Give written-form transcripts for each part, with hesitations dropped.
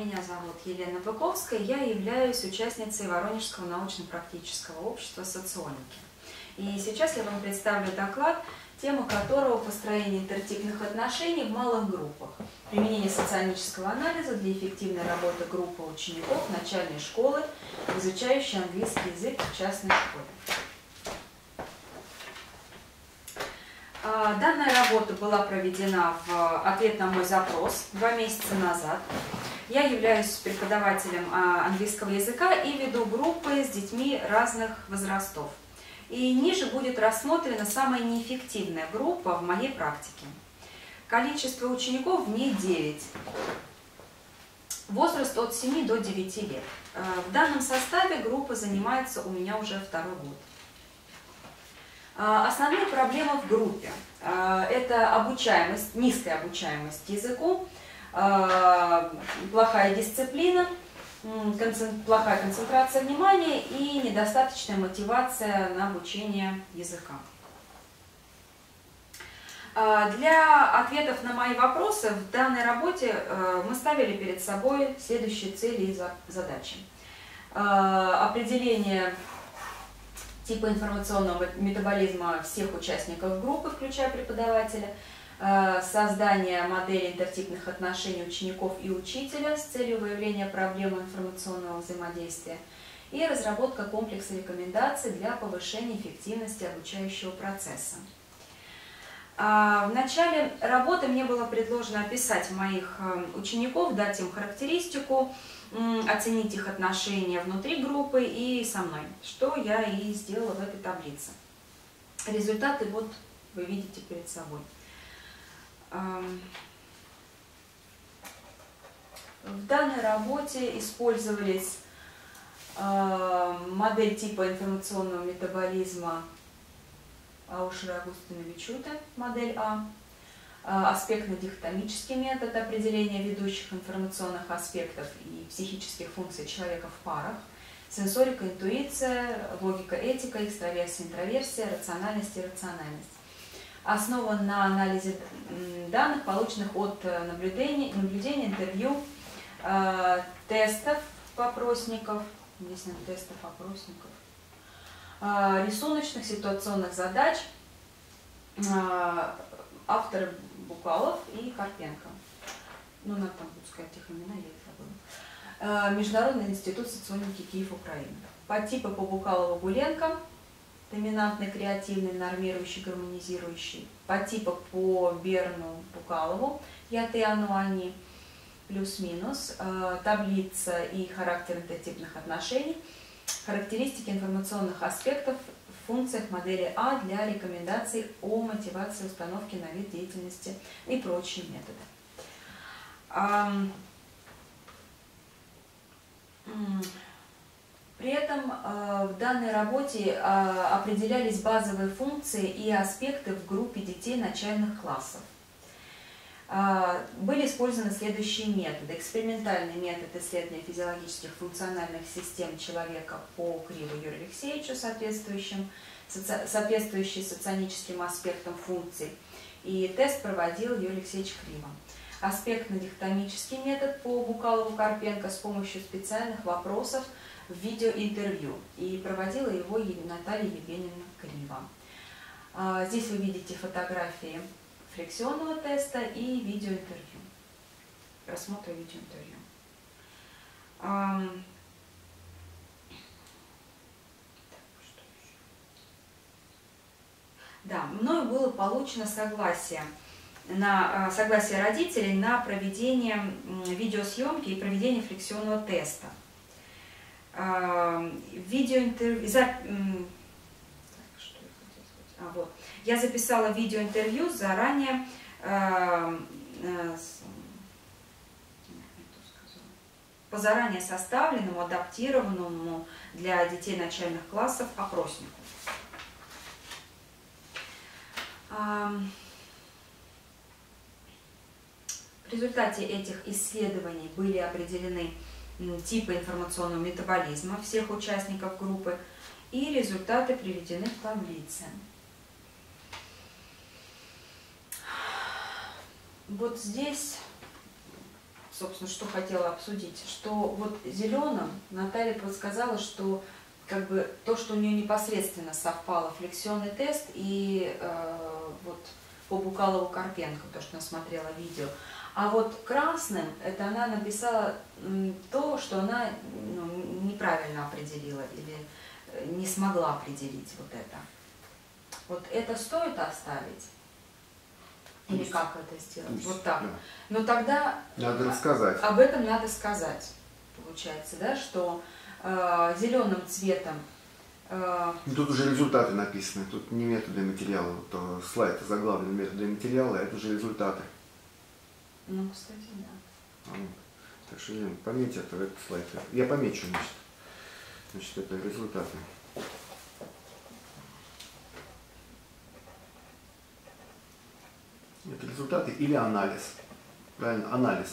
Меня зовут Елена Быковская, я являюсь участницей Воронежского научно-практического общества соционики. И сейчас я вам представлю доклад, тема которого построение интертипных отношений в малых группах. Применение соционического анализа для эффективной работы группы учеников начальной школы, изучающих английский язык в частной школе. Данная работа была проведена в ответ на мой запрос 2 месяца назад. Я являюсь преподавателем английского языка и веду группы с детьми разных возрастов. И ниже будет рассмотрена самая неэффективная группа в моей практике. Количество учеников в ней 9. Возраст от 7 до 9 лет. В данном составе группа занимается у меня уже 2-й год. Основные проблемы в группе – это обучаемость, низкая обучаемость языку, плохая дисциплина, плохая концентрация внимания и недостаточная мотивация на обучение языка. Для ответов на мои вопросы в данной работе мы ставили перед собой следующие цели и задачи. Определение типа информационного метаболизма всех участников группы, включая преподавателя, создание модели интертипных отношений учеников и учителя с целью выявления проблем информационного взаимодействия и разработка комплекса рекомендаций для повышения эффективности обучающего процесса. В начале работы мне было предложено описать моих учеников, дать им характеристику, оценить их отношения внутри группы и со мной, что я и сделала в этой таблице. Результаты вот вы видите перед собой. В данной работе использовались модель типа информационного метаболизма Аушера-Агустина-Вичута, модель А, аспектно-дихотомический метод определения ведущих информационных аспектов и психических функций человека в парах, сенсорика, интуиция, логика, этика, экстраверсия, интроверсия, рациональность и рациональность. Основан на анализе данных, полученных от наблюдений, интервью, тестов, опросников, здесь нет тестов, опросников, рисуночных ситуационных задач, авторы Букалов и Карпенко. Ну, надо там будет сказать их имена, я их забыла. Международный институт соционики Киев, Украина. Подтипы по Букалову-Буленко. Доминантный, креативный, нормирующий, гармонизирующий. Подтипы по Берну, Букалову. Я, ты, оно, они. Плюс-минус. Таблица и характер интертипных отношений. Характеристики информационных аспектов в функциях модели А для рекомендаций о мотивации установки на вид деятельности и прочие методы. При этом в данной работе определялись базовые функции и аспекты в группе детей начальных классов. Были использованы следующие методы. Экспериментальный метод исследования физиологических функциональных систем человека по Криву Юрию Алексеевичу, соответствующий соционическим аспектам функций. И тест проводил Юрий Алексеевич Крива. Аспектно-дихотомический метод по Букалову-Карпенко с помощью специальных вопросов в видеоинтервью. И проводила его Наталья Евгеньевна Крива. Здесь вы видите фотографии флексионного теста и видеоинтервью. Просмотр видеоинтервью. Да, мною было получено согласие родителей на проведение видеосъемки и проведение флексионного теста. Я записала видеоинтервью заранее по заранее составленному, адаптированному для детей начальных классов опроснику. В результате этих исследований были определены типы информационного метаболизма всех участников группы, и результаты приведены в таблице. Вот здесь собственно, что хотела обсудить, что вот зеленым Наталья подсказала, что как бы то, что у нее непосредственно совпало флексионный тест и вот по Букалову-Карпенко, то, что она смотрела видео. А вот красным, это она написала то, что она неправильно определила или не смогла определить вот это. Вот это стоит оставить? Или как это сделать? Пусть, Вот так. да. Но тогда Надо рассказать. об этом надо сказать, получается, да, что зеленым цветом... Тут уже результаты написаны, тут не методы материала. Вот, слайд заглавлен методы материала, а это уже результаты. Ну, кстати, да. Так что, пометьте этот слайд. Я помечу, значит, это результаты. Это результаты или анализ. Правильно, анализ.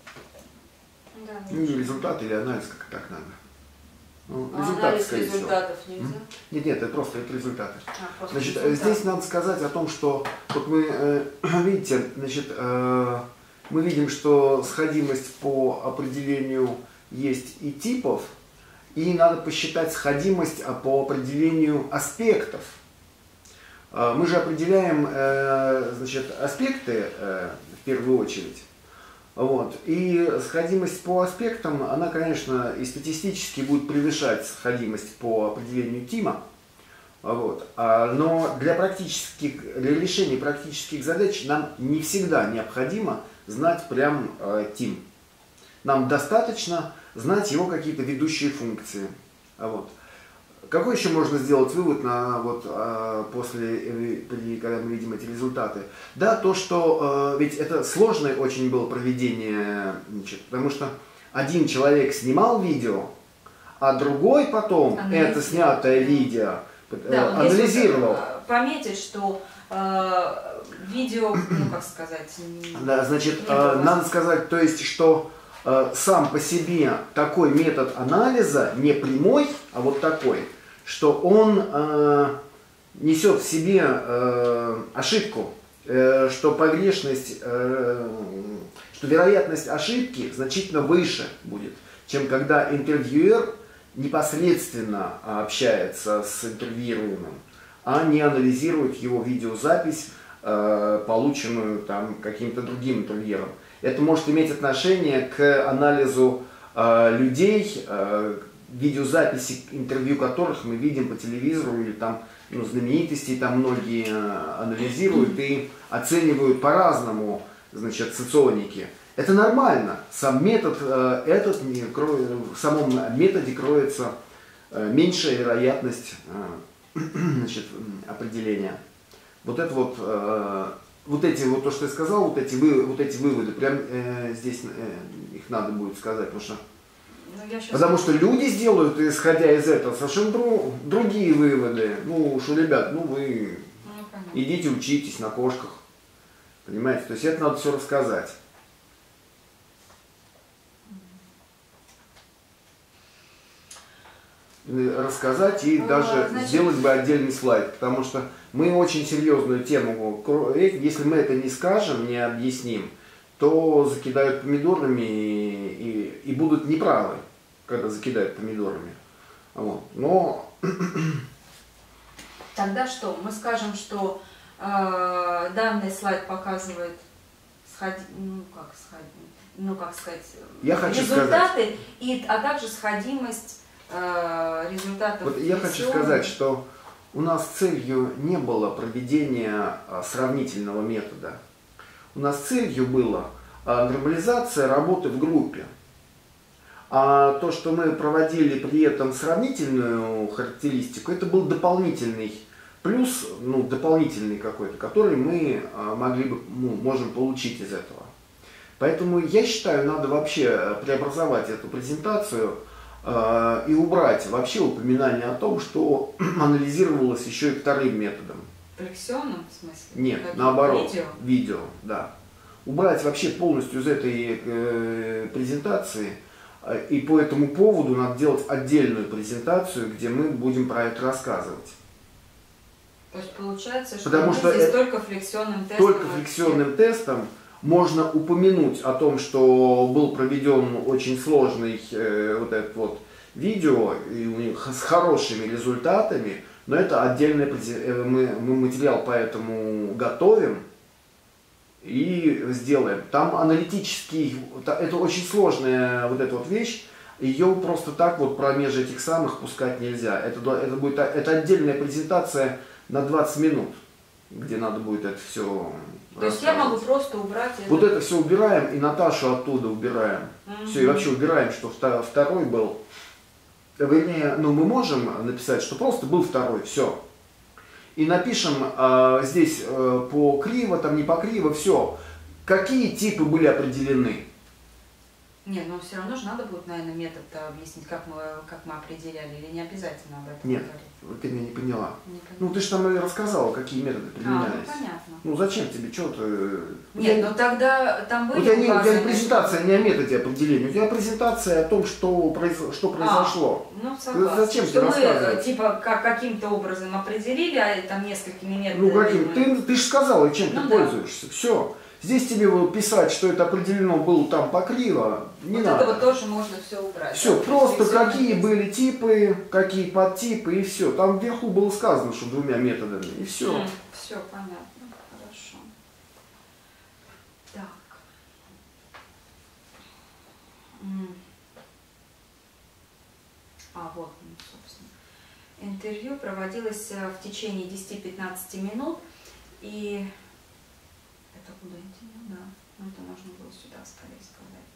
Да, Ну, или результаты, или анализ, как так надо. Ну, анализ результатов нельзя? Нет, это просто результаты. Просто Значит, результаты. здесь надо сказать о том, что вот мы, видите, значит, мы видим, что сходимость по определению есть и типов, и надо посчитать сходимость по определению аспектов. Мы же определяем, значит, аспекты в первую очередь. Вот. И сходимость по аспектам, она, конечно, и статистически будет превышать сходимость по определению ТИМа. Вот. Но для решения практических задач нам не всегда необходимо знать прям ТИМ. Нам достаточно знать его какие-то ведущие функции. Вот. Какой еще можно сделать вывод после, когда мы видим эти результаты? Да, то, что ведь это сложное очень было проведение, значит, потому что один человек снимал видео, а другой потом это снятое видео анализировал. Пометить, что видео, ну как сказать... Да, значит, надо сказать, то есть, что сам по себе такой метод анализа, не прямой, а вот такой, что он несет в себе ошибку, что погрешность, что вероятность ошибки значительно выше будет, чем когда интервьюер непосредственно общается с интервьюируемым, а не анализирует его видеозапись, полученную там каким-то другим интервьюером. Это может иметь отношение к анализу людей, видеозаписи интервью которых мы видим по телевизору или там знаменитостей, там многие анализируют и оценивают по-разному, значит, соционики. Это нормально. Сам метод этот, в самом методе кроется меньшая вероятность, значит, определения. Вот это вот, то, что я сказал, вот эти выводы, прям здесь их надо будет сказать, потому что люди сделают, исходя из этого, совершенно другие выводы. Ну, что, ребят, вы идите учитесь на кошках, понимаете, то есть это надо все рассказать. Рассказать и даже сделать бы отдельный слайд, потому что мы очень серьезную тему, если мы это не скажем, не объясним, то закидают помидорами и будут неправы, когда закидают помидорами. Вот. Но тогда что? Мы скажем, что данный слайд показывает результаты, а также сходимость результатов. Вот я хочу сказать, что у нас целью не было проведения сравнительного метода. У нас целью была нормализация работы в группе. А то, что мы проводили при этом сравнительную характеристику, это был дополнительный плюс, дополнительный какой-то, который мы можем получить из этого. Поэтому я считаю, надо вообще преобразовать эту презентацию и убрать вообще упоминание о том, что анализировалось еще и вторым методом. Флексионным, в смысле? Нет, наоборот, видео, да. Убрать вообще полностью из этой презентации, и по этому поводу надо делать отдельную презентацию, где мы будем про это рассказывать. То есть получается, что здесь только флексионным тестом. Только флексионным тестом можно упомянуть о том, что был проведен очень сложный вот этот вот видео и у них с хорошими результатами, но это отдельный мы материал поэтому готовим и сделаем. Там аналитический, это очень сложная вот эта вот вещь, ее просто так вот промеж этих самых пускать нельзя. Это отдельная презентация на 20 минут, где надо будет это все. То есть я могу просто убрать это? Вот это все убираем, и Наташу оттуда убираем. Все, и вообще убираем, что второй был. Вернее, ну мы можем написать, что просто был второй, все. И напишем здесь по криво, там не по криво, все. Какие типы были определены? Нет, но все равно же надо будет, наверное, метод объяснить, как мы определяли, или не обязательно об этом Нет, говорить? ты меня не поняла. Не поняла. Ну ты же там рассказала, какие методы применялись. Ну понятно. Ну зачем тебе, что ты... Нет, ну тогда там были у тебя указаны... не презентация не о методе определения, у тебя презентация о том, что произошло. Ну согласна. Зачем что ты мы рассказываешь? типа каким-то образом определили, а там несколькими методами. Ну каким? Ты же сказала, чем ты да. пользуешься. Все. Здесь тебе писать, что это определено было там по криво, не вот надо. это вот тоже можно все убрать. Все, да? просто Все какие есть. были типы, какие подтипы и все. Там вверху было сказано, что двумя методами, и все. Все понятно, хорошо. Так. Вот, собственно. Интервью проводилось в течение 10-15 минут, и это куда интервью, да, ну это можно было сюда скорее сказать,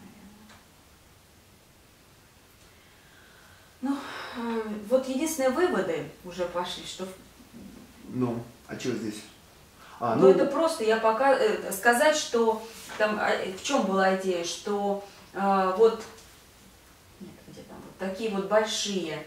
наверное. Ну, вот единственные выводы уже пошли, что... Ну, а что здесь? Ну, это просто я пока сказать, что там, в чем была идея, что вот, нет, где там, вот такие вот большие,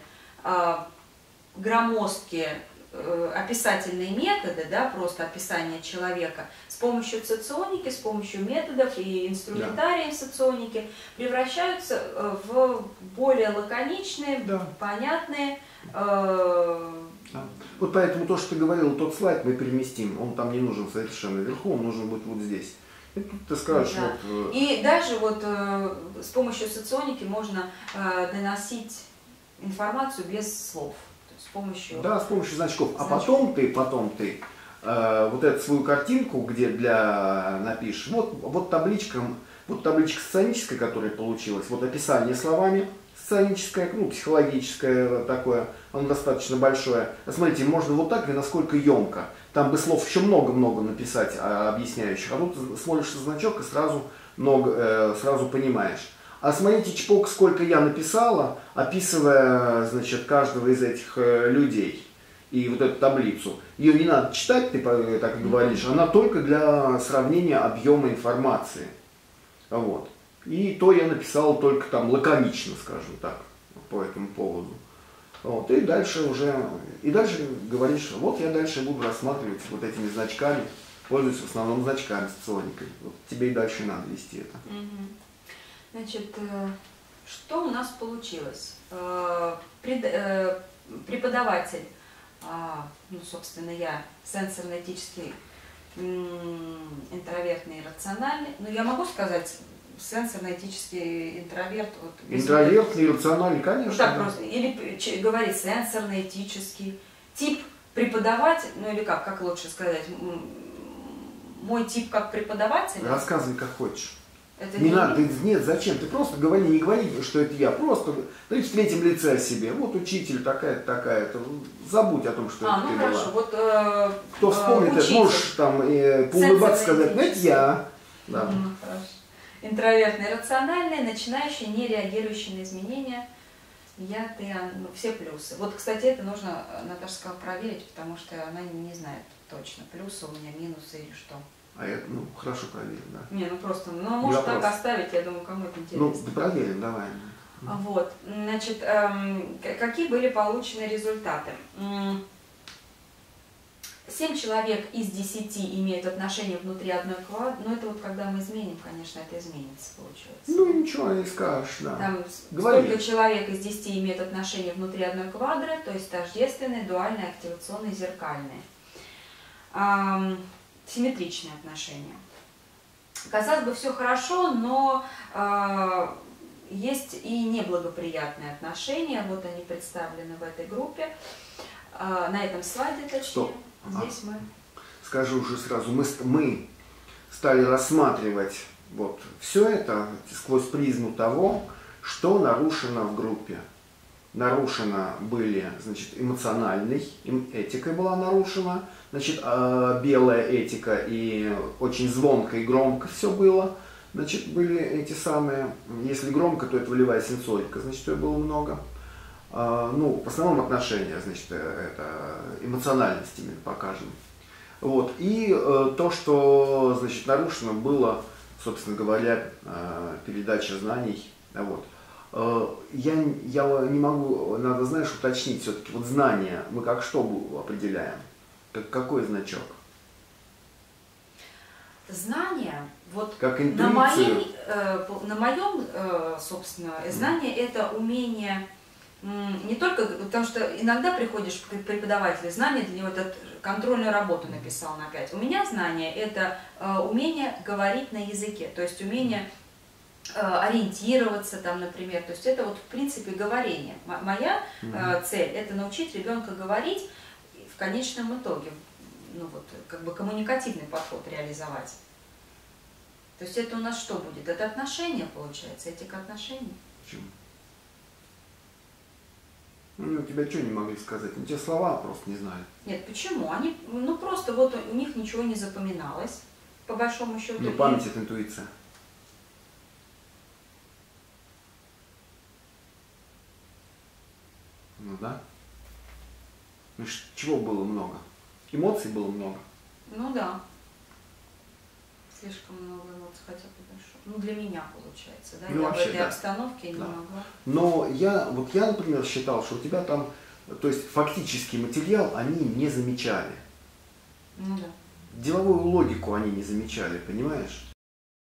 громоздкие описательные методы, да, просто описание человека с помощью соционики, с помощью методов и инструментариев соционики превращаются в более лаконичные, да. понятные. Да. Вот поэтому то, что ты говорил, тот слайд мы переместим, он там не нужен совершенно вверху, он нужен будет вот здесь. И тут ты скажешь, да. вот... И даже вот с помощью соционики можно доносить информацию без слов. С помощью... Да, с помощью значков. А потом ты вот эту свою картинку, где напишешь, вот табличка сценическая, которая получилась, вот описание словами, сценическое, ну, психологическое такое, оно достаточно большое. Смотрите, можно вот так и насколько емко. Там бы слов еще много-много написать, объясняющих, а тут смотришь на значок и сразу понимаешь. А смотрите, чпок, сколько я написала, описывая, значит, каждого из этих людей. И вот эту таблицу. Ее не надо читать, ты так и говоришь, она только для сравнения объема информации. Вот. И то я написал только там лаконично, скажем так, по этому поводу. Вот. И дальше говоришь, вот я дальше буду рассматривать вот этими значками, пользуюсь в основном значками, соционикой. Вот тебе и дальше надо вести это. Значит, что у нас получилось? Преподаватель, ну, собственно, я сенсорно-этический, интровертный и рациональный. Ну, я могу сказать сенсорно-этический интроверт. Вот, интровертный и рациональный, конечно. Ну, так просто. Или говорить сенсорно-этический. Тип преподаватель, ну или как лучше сказать, мой тип как преподаватель. Рассказывай как хочешь. Это не надо, нет, зачем? Ты просто не говори, что это я. Просто говори в третьем лице о себе. Вот учитель такая-то, такая-то. Забудь о том, что это ты хорошо. была. Вот, кто вспомнит, это можешь там поулыбаться, сказать, ну это я. Да. Хорошо. Интровертный, рациональный, начинающий, не реагирующий на изменения. Я, ты, ну, все плюсы. Вот, кстати, это нужно, Наташа сказала, проверить, потому что она не знает точно, плюсы у меня, минусы или что. А это, ну, хорошо проверим, да. Не, ну просто, ну, может так оставить, я думаю, кому это интересно. Ну, проверим, давай. Вот, значит, какие были получены результаты? 7 человек из 10 имеют отношения внутри одной квадры. Ну, это вот когда мы изменим, конечно, это изменится, получается. Ну, ничего не скажешь, да. Там говори. сколько человек из 10 имеют отношения внутри одной квадры, то есть тождественные, дуальные, активационные, зеркальные. Симметричные отношения. казалось бы, все хорошо, но есть и неблагоприятные отношения. Вот они представлены в этой группе, на этом слайде точнее. Стоп. Здесь мы... Скажу уже сразу, мы стали рассматривать вот все это сквозь призму того, что нарушено в группе. Нарушено были, значит, эмоциональной, этика была нарушена, значит, белая этика и очень звонко и громко все было. Значит, были эти самые, если громко, то это волевая сенсорика, значит, ее было много. Ну, в основном отношения, значит, это эмоциональность именно покажем. Вот. И то, что, значит, нарушено было, собственно говоря, передача знаний. Вот. Я не могу, надо, знаешь, уточнить все-таки, вот знания мы как что определяем? Какой значок? Знания, вот как на моем, собственно, знание это умение не только, потому что иногда приходишь к преподавателю, знание для него это контрольную работу написал на 5. У меня знание это умение говорить на языке, то есть умение ориентироваться там, например, то есть это вот в принципе говорение. Моя цель это научить ребенка говорить в конечном итоге, ну вот как бы коммуникативный подход реализовать. То есть это у нас что будет? Это отношения получается, этика отношений. Почему? Ну, у тебя что не могли сказать? Ну, те слова просто не знали. Нет, почему? Они, ну просто вот у них ничего не запоминалось, по большому счету. Ну, память это интуиция. Ну да. Ну, чего было много? Эмоций было много. Ну да. Слишком много эмоций, хотя бы большое. Ну для меня получается, да? Ну, я вообще, в этой да. обстановке Да. не могла. Но я, например, считал, что у тебя там, то есть фактический материал они не замечали. Ну да. Деловую логику они не замечали, понимаешь?